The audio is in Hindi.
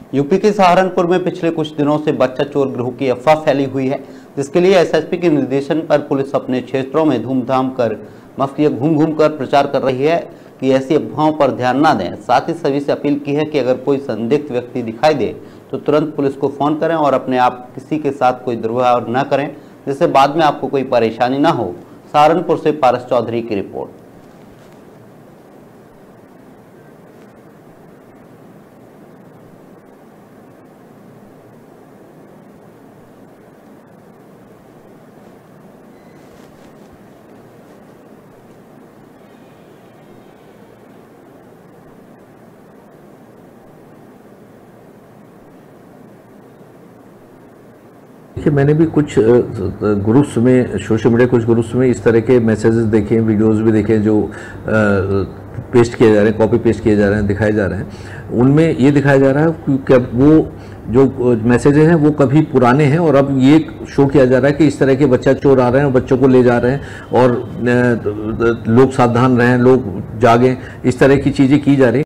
यूपी के सहारनपुर में पिछले कुछ दिनों से बच्चा चोर गिरोह की अफवाह फैली हुई है, जिसके लिए एसएसपी के निर्देशन पर पुलिस अपने क्षेत्रों में धूमधाम कर मफिया घूम कर प्रचार कर रही है कि ऐसी अफवाहों पर ध्यान न दें। साथ ही सभी से अपील की है कि अगर कोई संदिग्ध व्यक्ति दिखाई दे तो तुरंत पुलिस को फोन करें और अपने आप किसी के साथ कोई दुर्व्यवहार न करें, जिससे बाद में आपको कोई परेशानी न हो। सहारनपुर से पारस चौधरी की रिपोर्ट। देखिए, मैंने भी कुछ ग्रुप्स में, सोशल मीडिया कुछ ग्रुप्स में इस तरह के मैसेजेस देखे, वीडियोस भी देखे जो पेस्ट किए जा रहे हैं, कॉपी पेस्ट किए जा रहे हैं, दिखाए जा रहे हैं। उनमें ये दिखाया जा रहा है कि वो जो मैसेजेस हैं वो कभी पुराने हैं और अब ये शो किया जा रहा है कि इस तरह के बच्चा चोर आ रहे हैं, बच्चों को ले जा रहे हैं और लोग सावधान रहें, लोग जागें, इस तरह की चीज़ें की जा रही हैं।